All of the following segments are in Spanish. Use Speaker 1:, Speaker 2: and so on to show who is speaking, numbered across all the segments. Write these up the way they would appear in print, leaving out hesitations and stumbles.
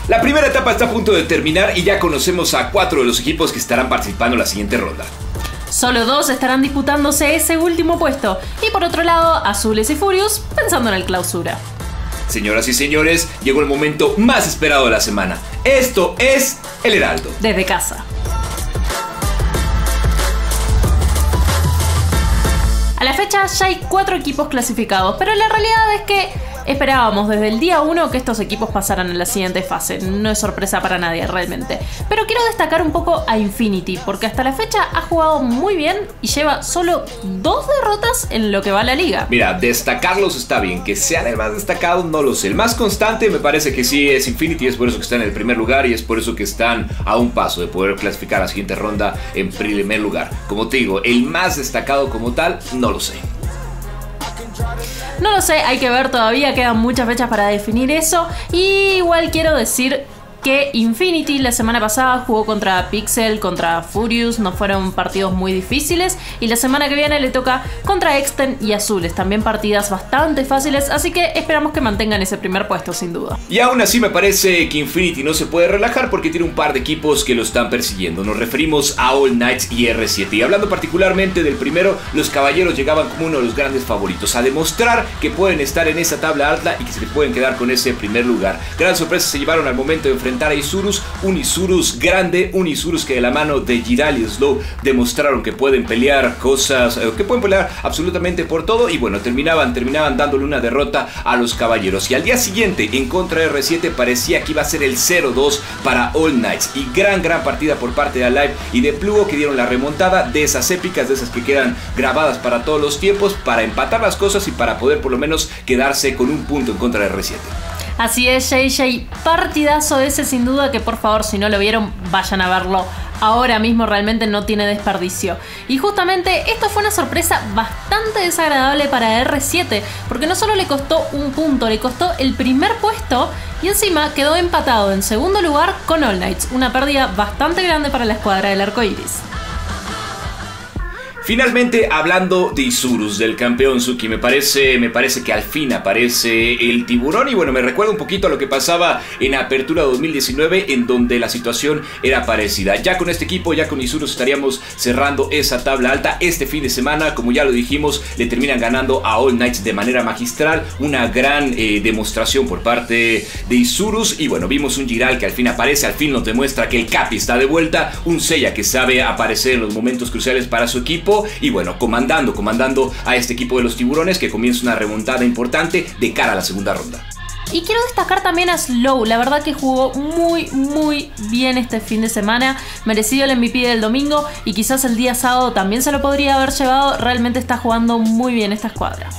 Speaker 1: La primera etapa está a punto de terminar y ya conocemos a 4 de los equipos que estarán participando en la siguiente ronda.
Speaker 2: Solo 2 estarán disputándose ese último puesto. Y por otro lado, Azules y Furious pensando en el clausura.
Speaker 1: Señoras y señores, llegó el momento más esperado de la semana. Esto es El Heraldo.
Speaker 2: Desde casa. A la fecha ya hay 4 equipos clasificados, pero la realidad es que esperábamos desde el día 1 que estos equipos pasaran a la siguiente fase. No es sorpresa para nadie realmente. Pero quiero destacar un poco a Infinity, porque hasta la fecha ha jugado muy bien y lleva solo 2 derrotas en lo que va la liga.
Speaker 1: Mira, destacarlos está bien, que sean el más destacado no lo sé. El más constante me parece que sí es Infinity, es por eso que están en el primer lugar y es por eso que están a un paso de poder clasificar a la siguiente ronda en primer lugar. Como te digo, el más destacado como tal, no lo sé.
Speaker 2: No lo sé, hay que ver todavía, quedan muchas fechas para definir eso. Y igual quiero decir que Infinity la semana pasada jugó contra Pixel, contra Furious, no fueron partidos muy difíciles. Y la semana que viene le toca contra Exten y Azules, también partidas bastante fáciles, así que esperamos que mantengan ese primer puesto sin duda.
Speaker 1: Y aún así me parece que Infinity no se puede relajar porque tiene un par de equipos que lo están persiguiendo. Nos referimos a All Knights y R7. Y hablando particularmente del primero, los caballeros llegaban como uno de los grandes favoritos a demostrar que pueden estar en esa tabla alta y que se pueden quedar con ese primer lugar. Gran sorpresa se llevaron al momento de enfrentar a Isurus, un Isurus grande, un Isurus que de la mano de Giral y Slow demostraron que pueden pelear cosas, que pueden pelear absolutamente por todo y bueno, terminaban dándole una derrota a los caballeros. Y al día siguiente en contra de R7 parecía que iba a ser el 0-2 para All Knights y gran partida por parte de Alive y de Plugo que dieron la remontada de esas épicas, de esas que quedan grabadas para todos los tiempos, para empatar las cosas y para poder por lo menos quedarse con un punto en contra de R7.
Speaker 2: Así es, JJ, partidazo ese sin duda, que por favor si no lo vieron vayan a verlo ahora mismo, realmente no tiene desperdicio. Y justamente esto fue una sorpresa bastante desagradable para R7, porque no solo le costó un punto, le costó el primer puesto y encima quedó empatado en segundo lugar con All Knights, una pérdida bastante grande para la escuadra del arco iris.
Speaker 1: Finalmente, hablando de Isurus, del campeón Suki, me parece que al fin aparece el tiburón y bueno, me recuerda un poquito a lo que pasaba en Apertura 2019 en donde la situación era parecida. Ya con este equipo, ya con Isurus estaríamos cerrando esa tabla alta. Este fin de semana, como ya lo dijimos, le terminan ganando a All Knights de manera magistral, una gran demostración por parte de Isurus y bueno, vimos un Giral que al fin aparece, al fin nos demuestra que el Capi está de vuelta, un Seiya que sabe aparecer en los momentos cruciales para su equipo. Y bueno, comandando a este equipo de los tiburones que comienza una remontada importante de cara a la segunda ronda.
Speaker 2: Y quiero destacar también a Slow, la verdad que jugó muy bien este fin de semana, merecido el MVP del domingo y quizás el día sábado también se lo podría haber llevado, realmente está jugando muy bien esta escuadra.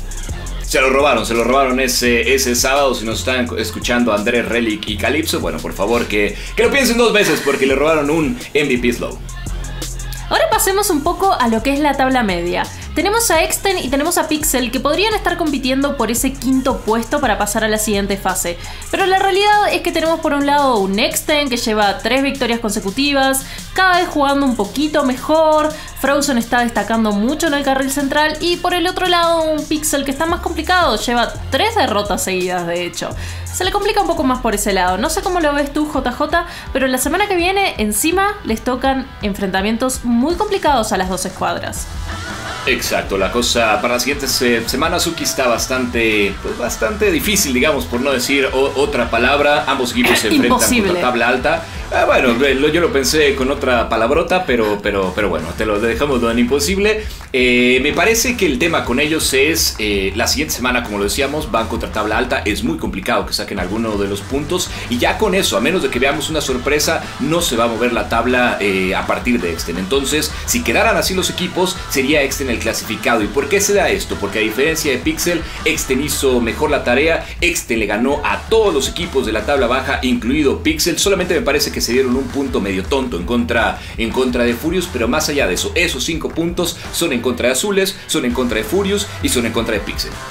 Speaker 1: Se lo robaron ese sábado. Si nos están escuchando Andrés, Relic y Calypso, bueno, por favor que lo piensen 2 veces porque le robaron un MVP Slow.
Speaker 2: Ahora pasemos un poco a lo que es la tabla media. Tenemos a Exten y tenemos a Pixel que podrían estar compitiendo por ese quinto puesto para pasar a la siguiente fase. Pero la realidad es que tenemos por un lado un Exten que lleva 3 victorias consecutivas, cada vez jugando un poquito mejor, Frozen está destacando mucho en el carril central y por el otro lado un Pixel que está más complicado, lleva 3 derrotas seguidas de hecho. Se le complica un poco más por ese lado. No sé cómo lo ves tú, JJ, pero la semana que viene encima les tocan enfrentamientos muy complicados a las 2 escuadras.
Speaker 1: Exacto, la cosa para las siguientes semanas Suki está bastante difícil, digamos, por no decir otra palabra. Ambos equipos se enfrentan contra tabla alta. Bueno, yo lo pensé con otra palabrota, pero bueno, te lo dejamos en imposible. Me parece que el tema con ellos es la siguiente semana, como lo decíamos, van contra tabla alta. Es muy complicado que saquen alguno de los puntos y ya con eso, a menos de que veamos una sorpresa, no se va a mover la tabla a partir de Exten. Entonces, si quedaran así los equipos, sería Exten el clasificado. ¿Y por qué se da esto? Porque a diferencia de Pixel, Exten hizo mejor la tarea. Exten le ganó a todos los equipos de la tabla baja, incluido Pixel. Solamente me parece que se dieron un punto medio tonto en contra de Furious, pero más allá de eso, esos 5 puntos son en contra de Azules, son en contra de Furious y son en contra de Pixel.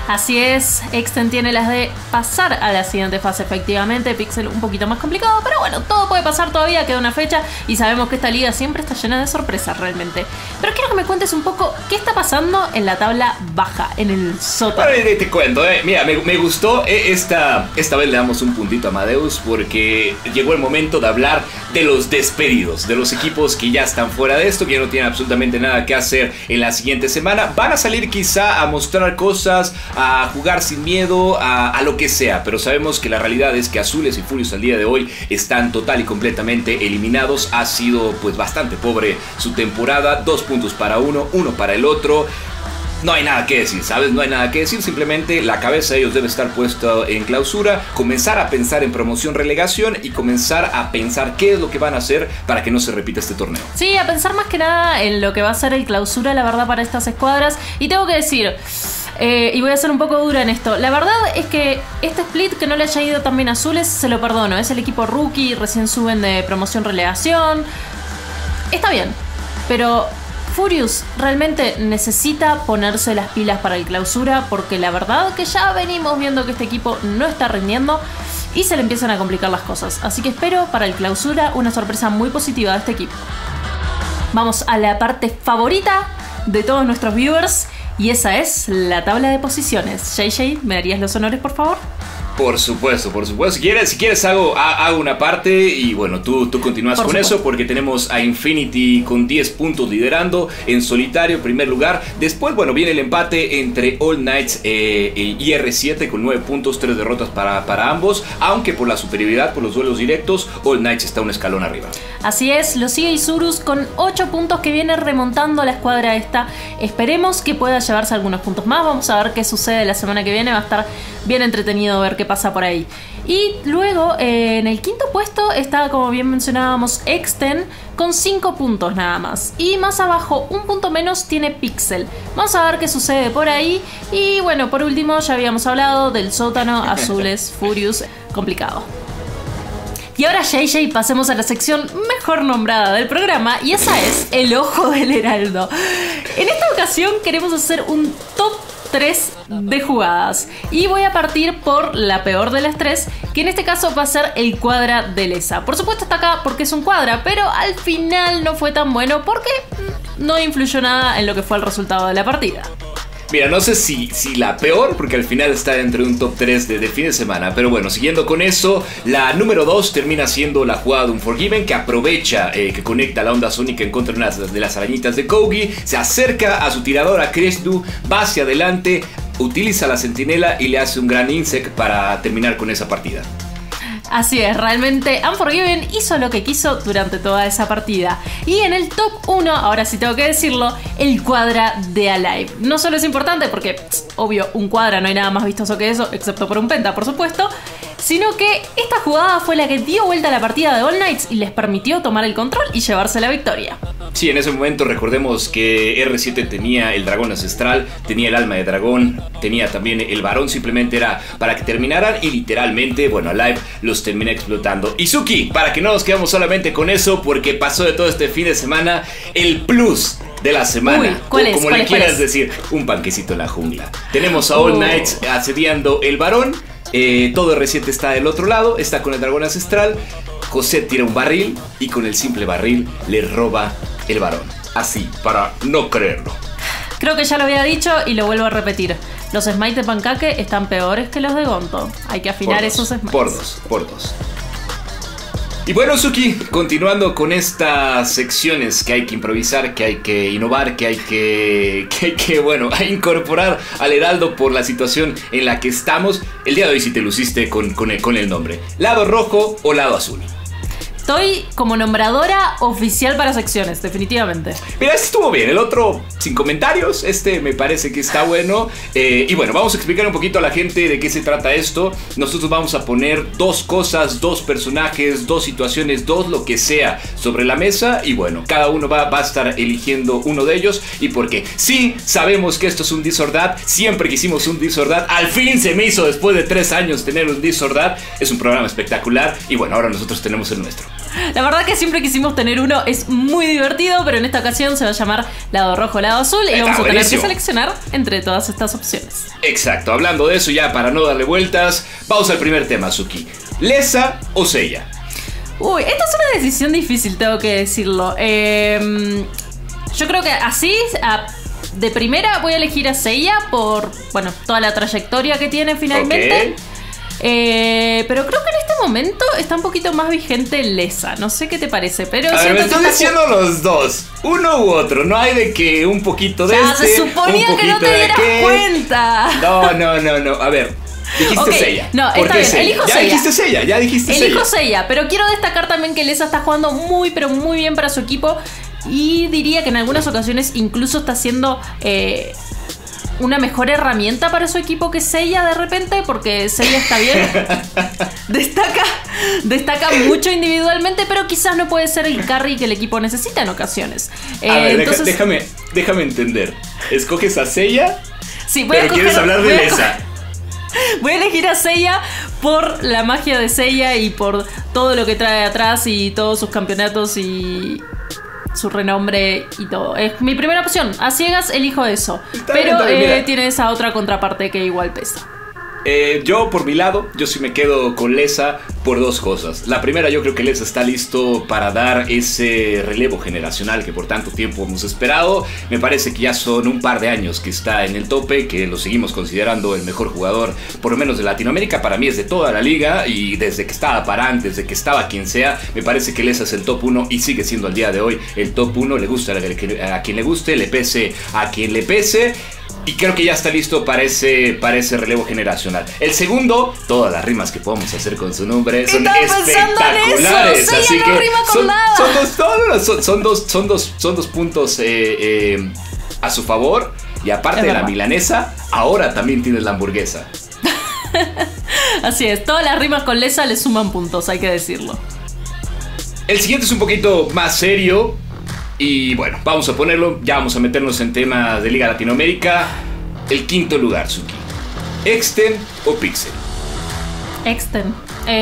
Speaker 2: Así es, Exten tiene las de pasar a la siguiente fase, efectivamente. Pixel un poquito más complicado, pero bueno, todo puede pasar todavía, queda una fecha y sabemos que esta liga siempre está llena de sorpresas realmente. Pero quiero que me cuentes un poco qué está pasando en la tabla baja, en el sótano.
Speaker 1: Te cuento, mira, me gustó, esta vez le damos un puntito a Amadeus porque llegó el momento de hablar de los despedidos, de los equipos que ya están fuera de esto, que ya no tienen absolutamente nada que hacer en la siguiente semana. Van a salir quizá a mostrar cosas, a jugar sin miedo, a lo que sea, pero sabemos que la realidad es que Azules y Furious al día de hoy están total y completamente eliminados. Ha sido pues bastante pobre su temporada, 2 puntos para uno para el otro. No hay nada que decir, ¿sabes? No hay nada que decir, simplemente la cabeza de ellos debe estar puesta en clausura, comenzar a pensar en promoción-relegación y comenzar a pensar qué es lo que van a hacer para que no se repita este torneo.
Speaker 2: Sí, a pensar más que nada en lo que va a ser el clausura, la verdad, para estas escuadras. Y tengo que decir, y voy a ser un poco dura en esto, la verdad es que este split que no le haya ido tan bien a Azules, se lo perdono, es el equipo rookie, recién suben de promoción-relegación, está bien, pero Furious realmente necesita ponerse las pilas para el clausura, porque la verdad que ya venimos viendo que este equipo no está rindiendo y se le empiezan a complicar las cosas. Así que espero para el clausura una sorpresa muy positiva de este equipo. Vamos a la parte favorita de todos nuestros viewers y esa es la tabla de posiciones. JJ, ¿me darías los honores, por favor?
Speaker 1: Por supuesto. Si quieres hago una parte y bueno, tú continúas con eso porque tenemos a Infinity con 10 puntos liderando en solitario, primer lugar. Después, bueno, viene el empate entre All Knights y R7 con 9 puntos, 3 derrotas para ambos, aunque por la superioridad, por los duelos directos, All Knights está un escalón arriba.
Speaker 2: Así es, lo sigue Isurus con 8 puntos que viene remontando a la escuadra esta. Esperemos que pueda llevarse algunos puntos más, vamos a ver qué sucede la semana que viene, va a estar bien entretenido ver qué pasa por ahí. Y luego en el quinto puesto está, como bien mencionábamos, Exten con 5 puntos nada más. Y más abajo, un punto menos, tiene Pixel. Vamos a ver qué sucede por ahí. Y bueno, por último, ya habíamos hablado del sótano, Azules, Furious, complicado. Y ahora, JJ, pasemos a la sección mejor nombrada del programa, y esa es el Ojo del Heraldo. En esta ocasión queremos hacer un top 3 de jugadas y voy a partir por la peor de las 3, que en este caso va a ser el Quadra de Leza. Por supuesto está acá porque es un Quadra, pero al final no fue tan bueno porque no influyó nada en lo que fue el resultado de la partida.
Speaker 1: Mira, no sé si la peor, porque al final está dentro de un top 3 de fin de semana. Pero bueno, siguiendo con eso, la número 2 termina siendo la jugada de Unforgiven, que aprovecha que conecta la onda sónica en contra de las arañitas de Kogi. Se acerca a su tirador, a Kresdu, va hacia adelante, utiliza la centinela y le hace un gran insect para terminar con esa partida.
Speaker 2: Así es, realmente Unforgiven hizo lo que quiso durante toda esa partida. Y en el top 1, ahora sí tengo que decirlo, el Quadra de Alive. No solo es importante porque, obvio, un Quadra no hay nada más vistoso que eso, excepto por un penta, por supuesto, sino que esta jugada fue la que dio vuelta a la partida de All Knights y les permitió tomar el control y llevarse la victoria.
Speaker 1: Sí, en ese momento recordemos que R7 tenía el dragón ancestral, tenía el alma de dragón, tenía también el varón, simplemente era para que terminaran y literalmente, bueno, Alive los termina explotando. Izuki, para que no nos quedemos solamente con eso, porque pasó de todo este fin de semana el plus de la semana.
Speaker 2: Uy, ¿cuál es?
Speaker 1: Como le quieras decir, un panquecito en la jungla. Tenemos a All Knights asediando el varón. Todo R7 está del otro lado, está con el dragón ancestral. José tira un barril y con el simple barril le roba el varón. Así, para no creerlo.
Speaker 2: Creo que ya lo había dicho y lo vuelvo a repetir. Los smites de Pancake están peores que los de Gonto. Hay que afinar esos smites.
Speaker 1: Por dos. Y bueno, Suki, continuando con estas secciones que hay que improvisar, que hay que innovar, que hay que bueno, a incorporar al Heraldo por la situación en la que estamos. El día de hoy sí te luciste con el nombre. ¿Lado rojo o lado azul?
Speaker 2: Estoy como nombradora oficial para secciones, definitivamente.
Speaker 1: Mira, este estuvo bien, el otro sin comentarios, este me parece que está bueno. Y bueno, vamos a explicar un poquito a la gente de qué se trata esto. Nosotros vamos a poner 2 cosas, 2 personajes, 2 situaciones, 2 lo que sea sobre la mesa. Y bueno, cada uno va a estar eligiendo uno de ellos. Y porque sí, sabemos que esto es un This or That, siempre quisimos un This or That. Al fin se me hizo después de 3 años tener un This or That. Es un programa espectacular y bueno, ahora nosotros tenemos el nuestro.
Speaker 2: La verdad que siempre quisimos tener uno, es muy divertido, pero en esta ocasión se va a llamar lado rojo, lado azul y vamos a tener que seleccionar entre todas estas opciones.
Speaker 1: Exacto, hablando de eso ya para no darle vueltas, vamos al primer tema, Suki. ¿Lesa o Seiya?
Speaker 2: Uy, esta es una decisión difícil, tengo que decirlo. Yo creo que así, de primera voy a elegir a Seiya por, bueno, toda la trayectoria que tiene finalmente.
Speaker 1: Ok.
Speaker 2: Pero creo que en este momento está un poquito más vigente Lesa. No sé qué te parece, pero
Speaker 1: a ver, me estás diciendo los dos, uno u otro. No hay de que un poquito de
Speaker 2: ya, se suponía que no te dieras cuenta.
Speaker 1: No. A ver, dijiste Seiya.
Speaker 2: No, está bien,
Speaker 1: Seiya?
Speaker 2: elijo
Speaker 1: ya
Speaker 2: Seiya.
Speaker 1: Dijiste Seiya, ya dijiste Seiya.
Speaker 2: Elijo Seiya, pero quiero destacar también que Lesa está jugando muy, pero muy bien para su equipo. Y diría que en algunas ocasiones incluso está haciendo una mejor herramienta para su equipo que Seiya de repente, porque Seiya está bien. Destaca mucho individualmente, pero quizás no puede ser el carry que el equipo necesita en ocasiones.
Speaker 1: A ver, entonces, déjame entender. ¿Escoges a Seiya?
Speaker 2: Sí,
Speaker 1: pero quieres hablar de Lesa.
Speaker 2: Voy a elegir a Seiya por la magia de Seiya y por todo lo que trae atrás y todos sus campeonatos y su renombre y todo. Es mi primera opción. A ciegas elijo eso. Pero tiene esa otra contraparte que igual pesa.
Speaker 1: Yo por mi lado, yo sí me quedo con Lesa por dos cosas. La primera, yo creo que Lesa está listo para dar ese relevo generacional que por tanto tiempo hemos esperado. Me parece que ya son un par de años que está en el tope, que lo seguimos considerando el mejor jugador, por lo menos de Latinoamérica. Para mí es de toda la liga, y desde que estaba Parán, desde que estaba quien sea, me parece que Lesa es el top 1 y sigue siendo al día de hoy el top 1. Le gusta a quien le guste, le pese a quien le pese. Y creo que ya está listo para ese relevo generacional. El segundo, todas las rimas que podemos hacer con su nombre son espectaculares. Así que son dos puntos a su favor. Y aparte de la milanesa, ahora también tienes la hamburguesa.
Speaker 2: Así es, todas las rimas con Lesa le suman puntos, hay que decirlo.
Speaker 1: El siguiente es un poquito más serio. Y bueno, vamos a ponerlo, ya vamos a meternos en temas de Liga Latinoamérica. El quinto lugar, Suki. ¿Exten o Pixel?
Speaker 2: Exten.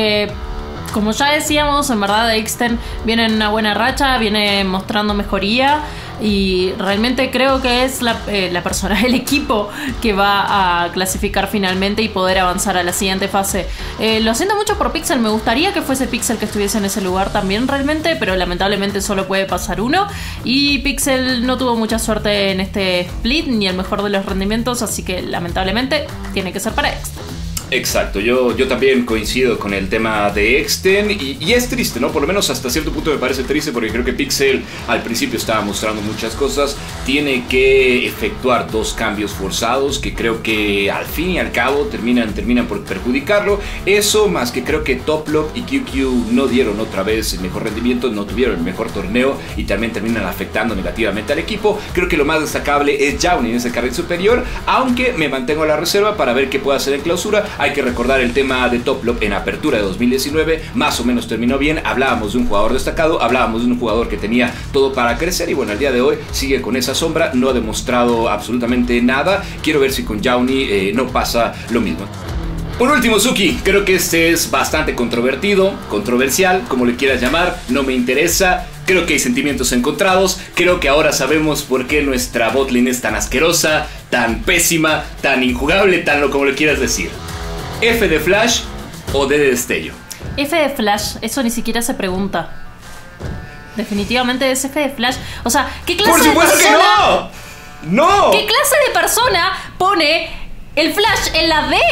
Speaker 2: Como ya decíamos, en verdad Exten viene en una buena racha, viene mostrando mejoría. Y realmente creo que es la persona, el equipo que va a clasificar finalmente y poder avanzar a la siguiente fase. Lo siento mucho por Pixel, me gustaría que fuese Pixel que estuviese en ese lugar también realmente, pero lamentablemente solo puede pasar uno. Y Pixel no tuvo mucha suerte en este split, ni el mejor de los rendimientos, así que lamentablemente tiene que ser para Exten.
Speaker 1: Exacto, yo también coincido con el tema de Exten y es triste, ¿no? Por lo menos hasta cierto punto me parece triste porque creo que Pixel al principio estaba mostrando muchas cosas. Tiene que efectuar dos cambios forzados que creo que al fin y al cabo terminan por perjudicarlo. Eso más que creo que Toplop y QQ no dieron otra vez el mejor rendimiento, no tuvieron el mejor torneo y también terminan afectando negativamente al equipo. Creo que lo más destacable es Jauni en ese carril superior, aunque me mantengo a la reserva para ver qué puede hacer en clausura. Hay que recordar el tema de Toplop en apertura de 2019, más o menos terminó bien. Hablábamos de un jugador destacado, hablábamos de un jugador que tenía todo para crecer y bueno, al día de hoy sigue con esa sombra, no ha demostrado absolutamente nada. Quiero ver si con Jauni no pasa lo mismo. Por último, Suki, creo que este es bastante controversial, como le quieras llamar, no me interesa. Creo que hay sentimientos encontrados. Creo que ahora sabemos por qué nuestra botlane es tan asquerosa, tan pésima, tan injugable, tan lo como le quieras decir. ¿F de Flash o D de Destello?
Speaker 2: F de Flash, eso ni siquiera se pregunta. Definitivamente es F de Flash. O sea, ¿qué clase de persona?
Speaker 1: ¡Por supuesto que no! ¡No!
Speaker 2: ¿Qué clase de persona pone el Flash en la D?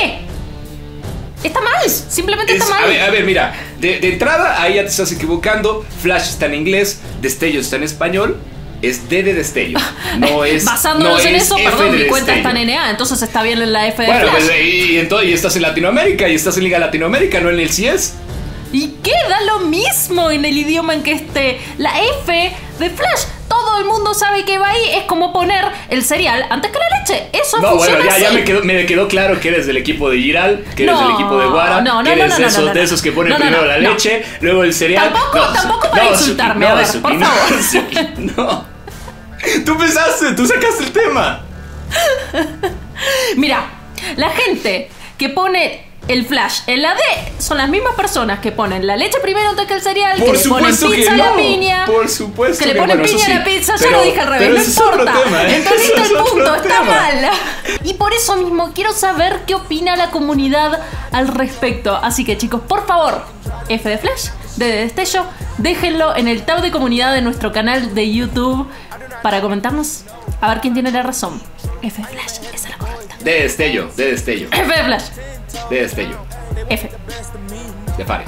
Speaker 2: Está mal, simplemente está mal.
Speaker 1: A ver, mira, de entrada ahí ya te estás equivocando. Flash está en inglés, Destello está en español. Es D de Destello, no es.
Speaker 2: Basándonos en eso,
Speaker 1: F
Speaker 2: perdón,
Speaker 1: de
Speaker 2: mi cuenta
Speaker 1: Destello.
Speaker 2: está en NA, entonces está bien en la F de
Speaker 1: Bueno,
Speaker 2: Flash.
Speaker 1: pues, y estás en Latinoamérica y estás en Liga Latinoamérica, no en el CS.
Speaker 2: ¿Y qué? Da lo mismo en el idioma en que esté. La F de Flash, todo el mundo sabe que va ahí. Es como poner el cereal antes que la leche. Eso
Speaker 1: no,
Speaker 2: funciona
Speaker 1: bueno, ya
Speaker 2: así.
Speaker 1: me quedó claro que eres del equipo de Giral, que eres del equipo de Guara, que eres de esos que ponen primero la leche, luego el cereal.
Speaker 2: Tampoco para insultarme, a ver, por favor.
Speaker 1: No. Tú sacaste el tema.
Speaker 2: Mira, la gente que pone el Flash. En la D son las mismas personas que ponen la leche primero antes que el cereal,
Speaker 1: Por
Speaker 2: que le ponen
Speaker 1: supuesto
Speaker 2: pizza
Speaker 1: que
Speaker 2: a la
Speaker 1: no.
Speaker 2: piña,
Speaker 1: Por supuesto
Speaker 2: que le ponen piña a la pizza. Ya lo dije al revés,
Speaker 1: pero
Speaker 2: no
Speaker 1: ese es otro
Speaker 2: importa.
Speaker 1: tema, ¿eh?
Speaker 2: Entendiste
Speaker 1: Ese es
Speaker 2: el
Speaker 1: otro
Speaker 2: punto, está
Speaker 1: tema.
Speaker 2: mal. Y por eso mismo quiero saber qué opina la comunidad al respecto. Así que chicos, por favor, F de Flash, D de Destello, déjenlo en el tab de comunidad de nuestro canal de YouTube para comentarnos a ver quién tiene la razón. F de Flash, esa es la correcta.
Speaker 1: De destello.
Speaker 2: F de Flash.
Speaker 1: De destello.
Speaker 2: F.
Speaker 1: De Fare.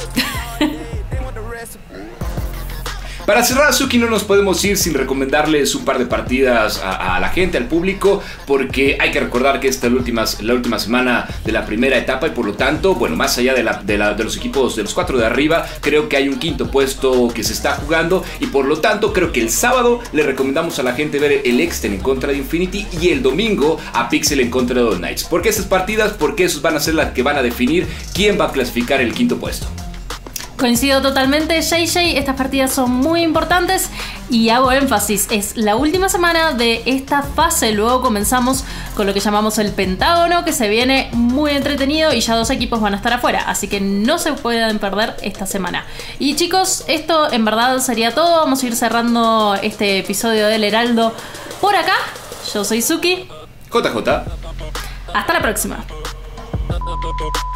Speaker 1: Para cerrar, Azuki, no nos podemos ir sin recomendarles un par de partidas a la gente, al público, porque hay que recordar que esta es la última semana de la primera etapa y por lo tanto, bueno, más allá de los equipos de los 4 de arriba, creo que hay un quinto puesto que se está jugando y por lo tanto creo que el sábado le recomendamos a la gente ver el Exten en contra de Infinity y el domingo a Pixel en contra de All Knights. ¿Por qué esas partidas? Porque esos van a ser las que van a definir quién va a clasificar el quinto puesto.
Speaker 2: Coincido totalmente, JJ, estas partidas son muy importantes y hago énfasis, es la última semana de esta fase, luego comenzamos con lo que llamamos el Pentágono, que se viene muy entretenido y ya 2 equipos van a estar afuera, así que no se pueden perder esta semana. Y chicos, esto en verdad sería todo, vamos a ir cerrando este episodio del Heraldo por acá. Yo soy Suki.
Speaker 1: JJ.
Speaker 2: Hasta la próxima.